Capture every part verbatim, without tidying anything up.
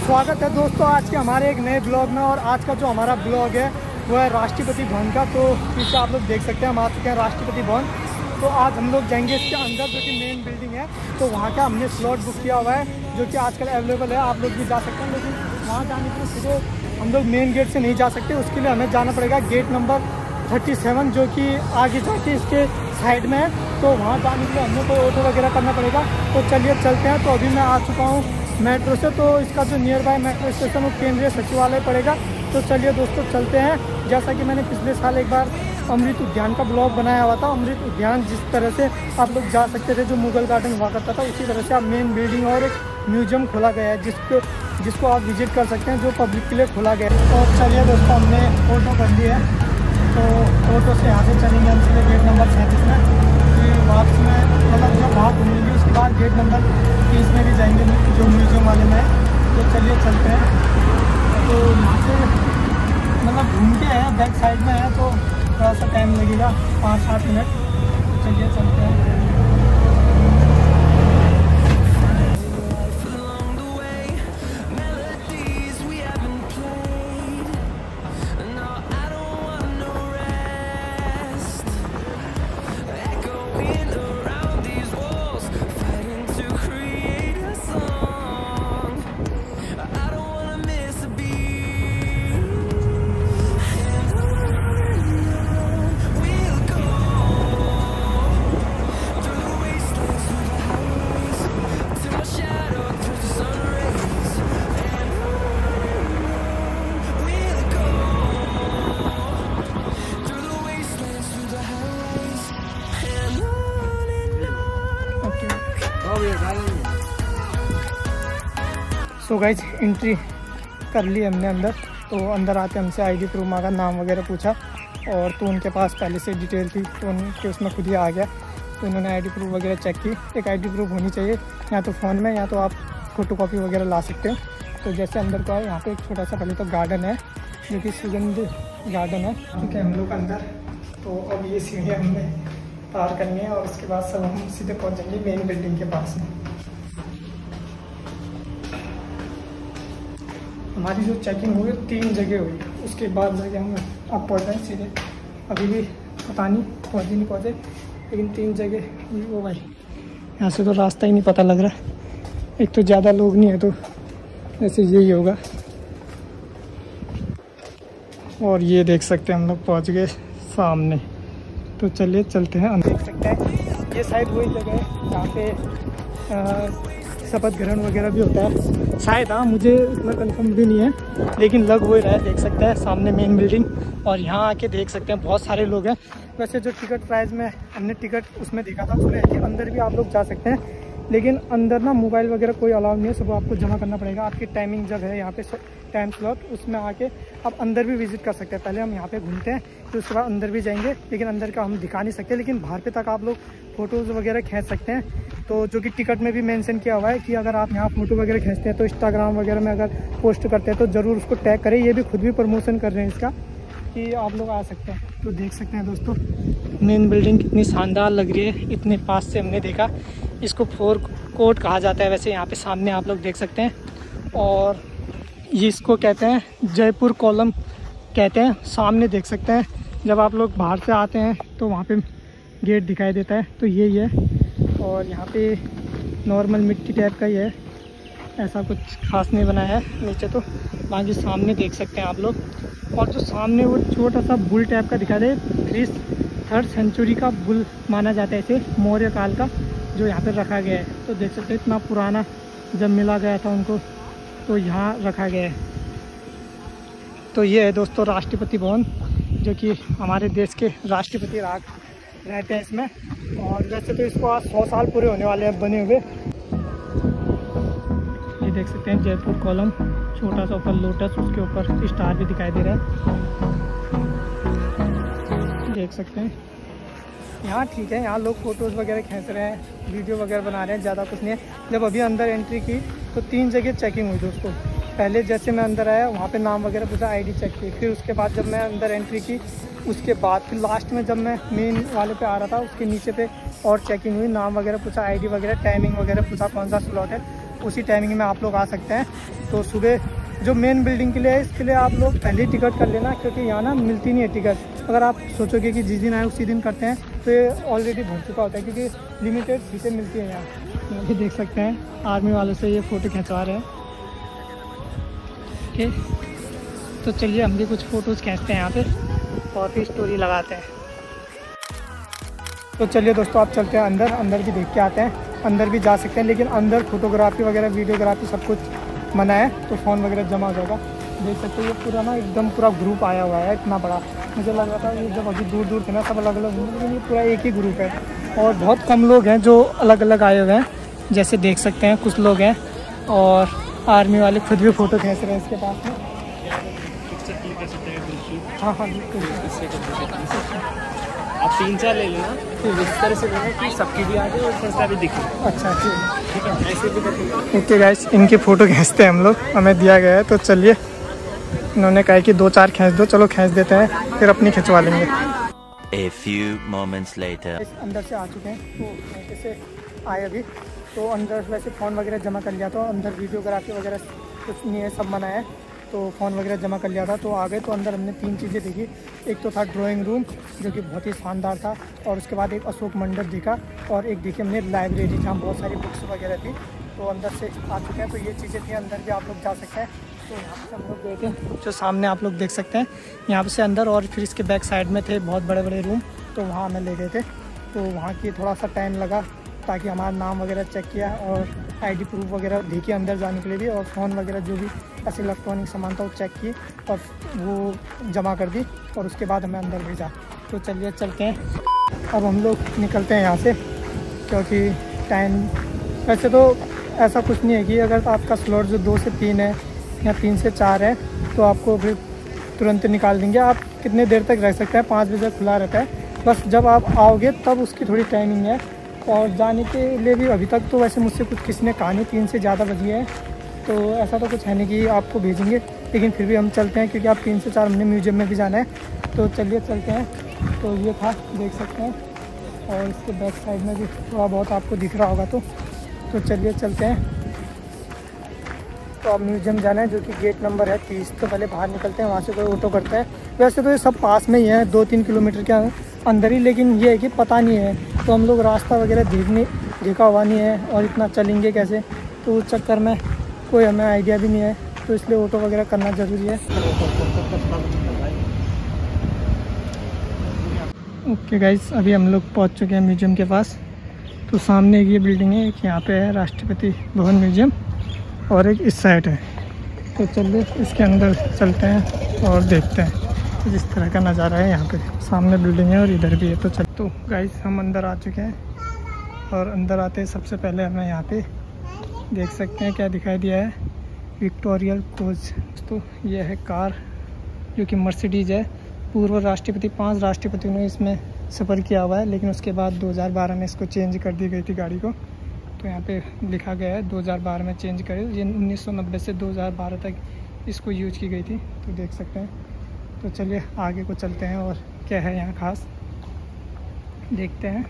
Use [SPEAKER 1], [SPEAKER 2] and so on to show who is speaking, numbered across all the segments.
[SPEAKER 1] स्वागत है दोस्तों आज के हमारे एक नए ब्लॉग में। और आज का जो हमारा ब्लॉग है वो है राष्ट्रपति भवन का। तो पीछे आप लोग देख सकते हैं हम आ चुके हैं राष्ट्रपति भवन। तो आज हम लोग जाएंगे इसके अंदर जो कि मेन बिल्डिंग है। तो वहाँ का हमने स्लॉट बुक किया हुआ है जो कि आजकल अवेलेबल है, आप लोग भी जा सकते हैं। लेकिन वहाँ जाने के लिए सीधे हम लोग मेन गेट से नहीं जा सकते, उसके लिए हमें जाना पड़ेगा गेट नंबर थर्टी सेवन जो कि आगे जाके इसके साइड में है। तो वहाँ जाने के लिए हमें कोई ऑटो वगैरह करना पड़ेगा। तो चलिए चलते हैं। तो अभी मैं आ चुका हूँ मेट्रो से। तो इसका जो नियर बाय मेट्रो स्टेशन वो केंद्रीय सचिवालय पड़ेगा। तो चलिए दोस्तों चलते हैं। जैसा कि मैंने पिछले साल एक बार अमृत उद्यान का ब्लॉग बनाया हुआ था, अमृत उद्यान जिस तरह से आप लोग जा सकते थे, जो मुगल गार्डन हुआ करता था, उसी तरह से आप मेन बिल्डिंग और एक म्यूजियम खोला गया है जिसको जिसको आप विजिट कर सकते हैं, जो पब्लिक के लिए खोला गया है। तो चलिए दोस्तों हमने ऑटो कर ली है। तो ऑटो से यहाँ से चलेंगे हम सीधे गेट नंबर सैंतीस में। फिर वापस में मतलब जब वहाँ घूमेंगे उसके बाद गेट नंबर तीस में भी जाएंगे जो म्यूजियम वाले में है। तो चलिए चलते हैं। तो यहाँ से मतलब घूम के है, बैक साइड में है तो थोड़ा सा टाइम लगेगा, पाँच सात मिनट। चलिए चलते हैं। सो गाइज एंट्री कर ली हमने अंदर। तो अंदर आते हमसे आईडी प्रूफ मांगा, नाम वगैरह पूछा, और तो उनके पास पहले से डिटेल थी तो उनके उसमें खुद ही आ गया। तो उन्होंने आईडी प्रूफ वगैरह चेक की। एक आईडी प्रूफ होनी चाहिए या तो फ़ोन में या तो आप फ़ोटो कॉपी वगैरह ला सकते हो। तो जैसे अंदर को आए, यहाँ पे एक छोटा सा पहले तो गार्डन है जो कि सुगंध गार्डन है। ठीक है, हम लोग अंदर। तो अब ये सीढ़ियाँ हमने पार करनी है और उसके बाद सब हम सीधे पहुँचेंगे मेन बिल्डिंग के पास में। हमारी जो चेकिंग हुई तीन जगह हुई, उसके बाद जाके हम अब पहुँच रहे हैं सीधे। अभी भी पता नहीं पहुँचे नहीं पहुँचे, लेकिन तीन जगह हुई। वो भाई यहाँ से तो रास्ता ही नहीं पता लग रहा। एक तो ज़्यादा लोग नहीं है तो ऐसे यही होगा। और ये देख सकते हैं हम लोग पहुँच गए सामने। तो चलिए चलते हैं। देख सकते हैं ये शायद वही जगह है जहाँ पे शपथ ग्रहण वगैरह भी होता है शायद। हाँ, मुझे इतना कंफर्म भी नहीं है, लेकिन लग हो रहा है। देख सकते हैं सामने मेन बिल्डिंग, और यहाँ आके देख सकते हैं बहुत सारे लोग हैं। वैसे जो टिकट प्राइस में हमने टिकट उसमें देखा था उसमें कि अंदर भी आप लोग जा सकते हैं, लेकिन अंदर ना मोबाइल वगैरह कोई अलाउ नहीं है। सुबह आपको जमा करना पड़ेगा। आपकी टाइमिंग जब है यहाँ पे टाइम स्लॉट, उसमें आके आप अंदर भी विजिट कर सकते हैं। पहले हम यहाँ पे घूमते हैं तो उसके बाद अंदर भी जाएंगे, लेकिन अंदर का हम दिखा नहीं सकते, लेकिन बाहर पे तक आप लोग फ़ोटोज़ वगैरह खींच सकते हैं। तो जो कि टिकट में भी मेंशन किया हुआ है कि अगर आप यहाँ फ़ोटो वगैरह खींचते हैं तो इंस्टाग्राम वगैरह में अगर पोस्ट करते हैं तो ज़रूर उसको टैग करें। ये भी खुद भी प्रमोशन कर रहे हैं इसका कि आप लोग आ सकते हैं। तो देख सकते हैं दोस्तों मेन बिल्डिंग कितनी शानदार लग रही है। इतने पास से हमने देखा। इसको फोर कोर्ट कहा जाता है वैसे। यहाँ पे सामने आप लोग देख सकते हैं, और ये इसको कहते हैं जयपुर कॉलम कहते हैं। सामने देख सकते हैं जब आप लोग बाहर से आते हैं तो वहाँ पे गेट दिखाई देता है। तो यही है, और यहाँ पे नॉर्मल मिट्टी टाइप का ही है, ऐसा कुछ खास नहीं बनाया है नीचे। तो बाकी सामने देख सकते हैं आप लोग। और जो सामने वो छोटा सा बुल टाइप का दिखा दे, थ्री थर्ड सेंचुरी का बुल माना जाता है इसे, मौर्य काल का, जो यहाँ पे रखा गया है। तो देख सकते हैं इतना पुराना जब मिला गया था उनको तो यहाँ रखा गया है। तो ये है दोस्तों राष्ट्रपति भवन, जो कि हमारे देश के राष्ट्रपति राग रहते हैं इसमें। और वैसे तो इसको आज सौ साल पूरे होने वाले हैं बने हुए। ये देख सकते हैं जयपुर कॉलम, छोटा सा ऊपर लोटस, उसके ऊपर स्टार भी दिखाई दे रहा है। देख सकते हैं यहाँ ठीक है, यहाँ लोग फ़ोटोज़ वगैरह खींच रहे हैं, वीडियो वगैरह बना रहे हैं, ज़्यादा कुछ नहीं है। जब अभी अंदर एंट्री की तो तीन जगह चेकिंग हुई दोस्तों। पहले जैसे मैं अंदर आया वहाँ पे नाम वगैरह पूछा, आईडी चेक की। फिर उसके बाद जब मैं अंदर एंट्री की उसके बाद फिर लास्ट में जब मैं मेन वाले पे आ रहा था उसके नीचे पे और चेकिंग हुई, नाम वगैरह पूछा, आईडी वगैरह, टाइमिंग वगैरह पूछा, कौन सा स्लॉट है। उसी टाइमिंग में आप लोग आ सकते हैं। तो सुबह जो मेन बिल्डिंग के लिए है इसके लिए आप लोग पहले ही टिकट कर लेना, क्योंकि यहाँ ना मिलती नहीं है टिकट। अगर आप सोचोगे कि जिस दिन आए उसी दिन करते हैं तो ये ऑलरेडी भर चुका होता है, क्योंकि लिमिटेड सीटें मिलती हैं यहाँ। यहाँ भी देख सकते हैं आर्मी वालों से ये फ़ोटो खिंचवा रहे हैं। ओके, तो चलिए हम भी कुछ फ़ोटोज़ खींचते हैं यहाँ पे और फिर स्टोरी लगाते हैं। तो चलिए दोस्तों आप चलते हैं अंदर, अंदर भी देख के आते हैं। अंदर भी जा सकते हैं, लेकिन अंदर फोटोग्राफी वगैरह वीडियोग्राफी सब कुछ मना है, तो फ़ोन वगैरह जमा हो जाएगा। देख सकते हो ये पूरा ना एकदम पूरा ग्रुप आया हुआ है, इतना बड़ा। मुझे लग रहा था ये जब अभी दूर दूर थे ना सब अलग अलग, लेकिन ये पूरा एक ही ग्रुप है और बहुत कम लोग हैं जो अलग अलग आए हुए हैं। जैसे देख सकते हैं कुछ लोग हैं और आर्मी वाले खुद भी फ़ोटो खींच रहे हैं इसके पास में। हाँ हाँ बिल्कुल,
[SPEAKER 2] आप तीन चार ले लेना, फिर इस तरह से लेना कि सबकी भी आ जाए और सस्ता भी दिखे।
[SPEAKER 1] अच्छा
[SPEAKER 2] ठीक है, ऐसे भी करते।
[SPEAKER 1] ओके गाइस, इनकी फ़ोटो खींचते हैं हम लोग, हमें दिया गया है। तो चलिए, इन्होंने कहा कि दो चार खींच दो, चलो खींच देते हैं, फिर अपनी खिंचवा लेंगे।
[SPEAKER 3] A few moments later.
[SPEAKER 1] अंदर से आ चुके हैं, तो नीचे से आए अभी। तो अंदर वैसे फ़ोन वगैरह जमा कर लिया था, अंदर वीडियोग्राफी वगैरह कुछ नहीं है, सब मना है। तो फ़ोन वगैरह जमा कर लिया था, तो आ गए। तो अंदर हमने तीन चीज़ें देखी। एक तो था ड्राइंग रूम जो कि बहुत ही शानदार था, और उसके बाद एक अशोक मंडप देखा, और एक देखी हमने लाइब्रेरी जहाँ बहुत सारी बुक्स वगैरह थी। तो अंदर से आ चुके हैं, तो ये चीज़ें थी, अंदर भी आप लोग जा सकते हैं। तो यहाँ से हम लोग गए थे, जो सामने आप लोग देख सकते हैं, यहाँ से अंदर। और फिर इसके बैक साइड में थे बहुत बड़े बड़े रूम, तो वहाँ हमें ले गए थे। तो वहाँ की थोड़ा सा टाइम लगा, ताकि हमारा नाम वगैरह चेक किया और आईडी प्रूफ वगैरह देखिए अंदर जाने के लिए भी, और फ़ोन वगैरह जो भी ऐसे इलेक्ट्रॉनिक सामान था वो चेक की और वो जमा कर दी, और उसके बाद हमें अंदर भेजा। तो चलिए चलते हैं, अब हम लोग निकलते हैं यहाँ से, क्योंकि टाइम वैसे तो ऐसा कुछ नहीं है कि अगर आपका स्लॉट जो दो से तीन है या तीन से चार है तो आपको फिर तुरंत निकाल देंगे। आप कितने देर तक रह सकते हैं, पाँच बजे खुला रहता है, बस जब आप आओगे तब उसकी थोड़ी टाइमिंग है। और जाने के लिए भी अभी तक तो वैसे मुझसे कुछ किसी ने कहा नहीं, तीन से ज़्यादा बजी है, तो ऐसा तो कुछ है नहीं कि आपको भेजेंगे, लेकिन फिर भी हम चलते हैं, क्योंकि आप तीन से चार हमने म्यूजियम में भी जाना है। तो चलिए चलते हैं। तो ये था, देख सकते हैं, और इसके बैक साइड में भी थोड़ा बहुत आपको दिख रहा होगा। तो तो चलिए चलते हैं। तो अब म्यूजियम जाना है, जो कि गेट नंबर है तीस। तो पहले बाहर निकलते हैं, वहाँ से कोई ऑटो करता है। वैसे तो ये सब पास में ही है, दो तीन किलोमीटर के अंदर ही, लेकिन ये है कि पता नहीं है, तो हम लोग रास्ता वगैरह देखने देखा हुआ नहीं है, और इतना चलेंगे कैसे, तो उस चक्कर में कोई हमें आइडिया भी नहीं है, तो इसलिए ऑटो वगैरह करना ज़रूरी है। ओके गाइस, अभी हम लोग पहुँच चुके हैं म्यूजियम के पास। तो सामने एक ये बिल्डिंग है, एक यहाँ पे है राष्ट्रपति भवन म्यूजियम, और एक इस साइड है। तो चलिए इसके अंदर चलते हैं और देखते हैं जिस तरह का नज़ारा है। यहाँ पे सामने बिल्डिंग है और इधर भी है। तो चल तो गाइस हम अंदर आ चुके हैं, और अंदर आते हैं सबसे पहले हमें यहाँ पे देख सकते हैं क्या दिखाई दिया है, विक्टोरियल कोच। तो ये है कार जो कि मर्सिडीज़ है। पूर्व राष्ट्रपति पांच राष्ट्रपतियों ने इसमें सफ़र किया हुआ है, लेकिन उसके बाद दो हज़ार बारह में इसको चेंज कर दी गई थी गाड़ी को। तो यहाँ पे लिखा गया है दो हज़ार बारह में चेंज करे, ये उन्नीस सौ नब्बे से दो हज़ार बारह तक इसको यूज की गई थी। तो देख सकते हैं। तो चलिए आगे को चलते हैं, और क्या है यहाँ खास देखते हैं।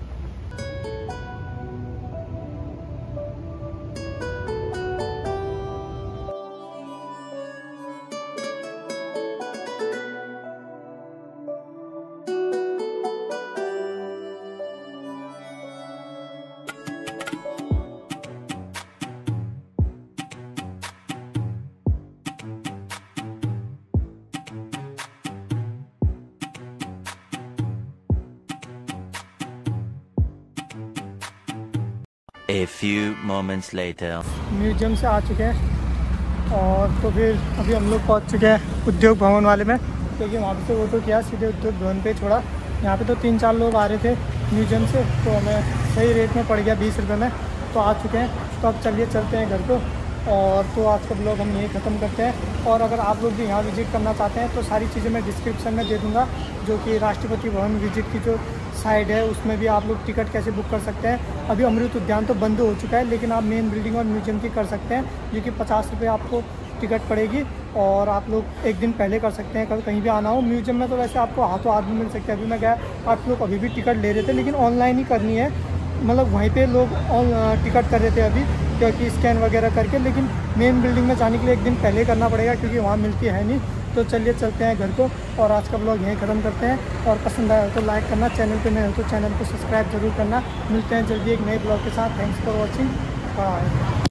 [SPEAKER 3] A few moments later.
[SPEAKER 1] Museum से आ चुके हैं, और तो फिर अभी हम लोग पहुंच चुके हैं उद्योग भवन वाले में, क्योंकि वहाँ पे से ऑटो किया सीधे उद्योग भवन पे छोड़ा। यहाँ पे तो तीन चार लोग आ रहे थे म्यूजियम से, तो हमें सही रेट में पड़ गया बीस रुपये में। तो आ चुके हैं, तो अब चलिए चलते हैं घर को। और तो आज का ब्लॉग हम यही ख़त्म करते हैं। और अगर आप लोग भी यहाँ विज़िट करना चाहते हैं तो सारी चीज़ें मैं डिस्क्रिप्शन में दे दूँगा, जो कि राष्ट्रपति भवन विज़िट की जो साइड है उसमें भी आप लोग टिकट कैसे बुक कर सकते हैं। अभी अमृत उद्यान तो बंद हो चुका है, लेकिन आप मेन बिल्डिंग और म्यूजियम की कर सकते हैं, जो कि पचास रुपये आपको टिकट पड़ेगी, और आप लोग एक दिन पहले कर सकते हैं। कभी कहीं भी आना हो म्यूजियम में तो वैसे आपको हाथों हाथ भी मिल सकते हैं। अभी मैं गया, आप लोग अभी भी टिकट ले रहे थे, लेकिन ऑनलाइन ही करनी है, मतलब वहीं पे लोग टिकट कर रहे थे अभी, क्योंकि स्कैन वगैरह करके, लेकिन मेन बिल्डिंग में जाने के लिए एक दिन पहले करना पड़ेगा क्योंकि वहाँ मिलती है नहीं। तो चलिए चलते हैं घर को और आज का ब्लॉग यहीं ख़त्म करते हैं। और पसंद आया हो तो लाइक करना, चैनल पे नए हो तो चैनल को सब्सक्राइब जरूर करना। मिलते हैं जल्दी एक नए ब्लॉग के साथ। Thanks for watching, bye.